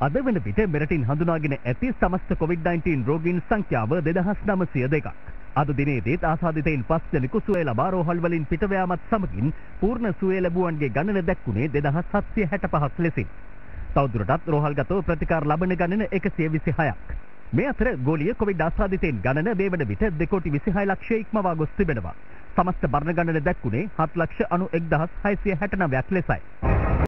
අද වන විට මෙරටින් හඳුනාගෙන ඇති සමස්ත COVID-19 රෝගීන් සංඛ්‍යාව 2902ක්. අද දිනේදීත් ආසාදිතයින් 5 දෙනෙකු සුවය ලබා රෝහල් වලින් පිට යාමත් සමගින් පූර්ණ සුවය ලැබුවන්ගේ ගණන දැක්ුණේ 2765ක් ලෙසින්. තවදුරටත් රෝහල්ගතව ප්‍රතිකාර ලබන ගණන 126ක්. මේ අතර ගෝලීය කොවිඩ් ආසාදිතයින් ගණන මේ වන විට 2.26 ලක්ෂය ඉක්මවා ගොස් තිබෙනවා. සමස්ත මරණ ගණන දැක්ුණේ 7,91,669ක් ලෙසයි.